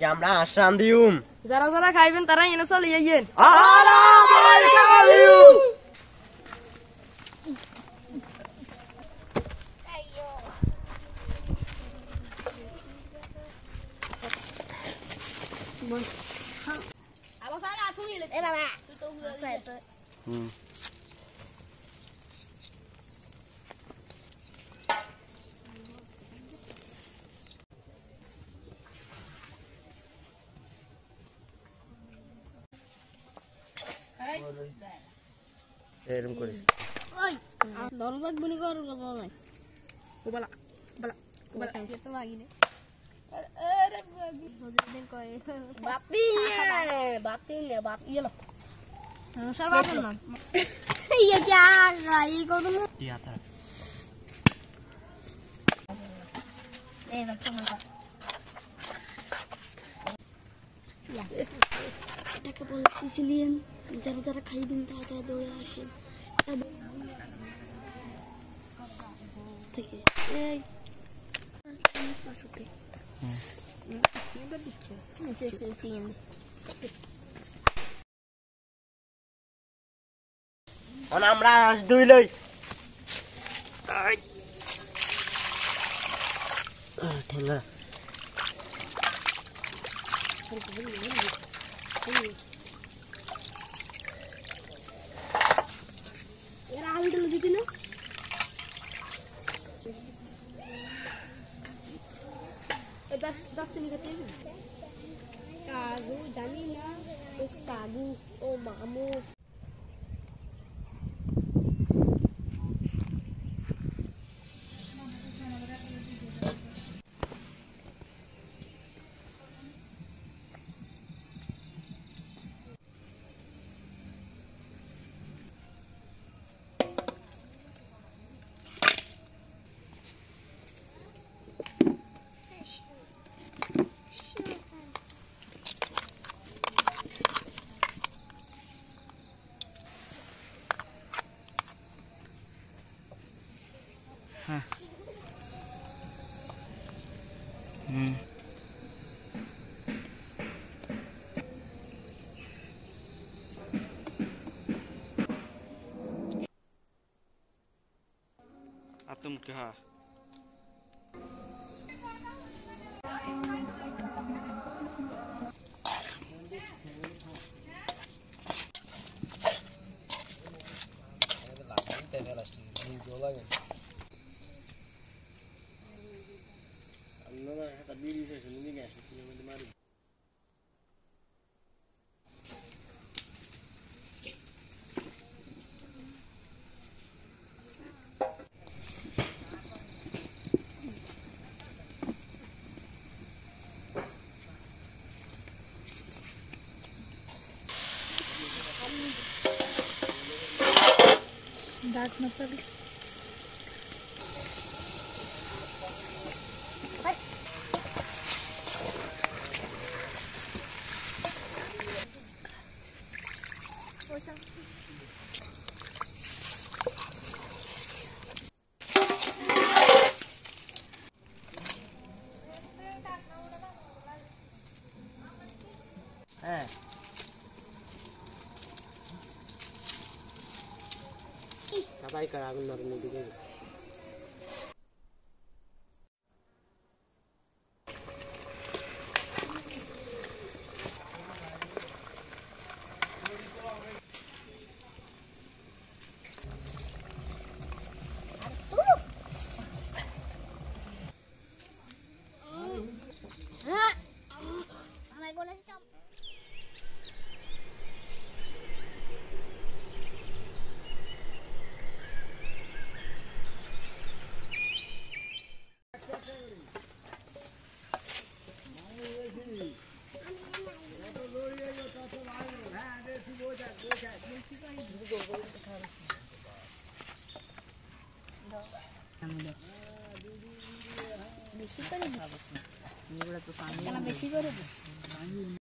আমরা আশ্রাম দিউম যারা যারা খাইবেন তারা এনে চলে আইয়েন এরকম করিস ওই দরজা বনি কর কথা নাই কোবালা কোবালা কোবালা তো লাগিনে আরে হজরদিন কয় বাতি বাতি নে বাতি এলো সংসার বাবু না ये क्या ये कौन है টিয়া তার ए बच्चा मत এটাকে বলে সিসিলিয়ান যারা যারা খাইবেন তারা দৌড়ে আসেন থেকে এই পাশুতে এবার দিচ্ছে সিসিলিয়ান আমরা হাঁস দুই লই ঠেঙ্গা এরা আলু দিলে দিতি না এটা দাস নিতে চাইবি কাগু জানি না ও কাগু ও মামু तुम क्या दांत मतलब सबाई कर आगुन नरने दिखे বেশি করে দিস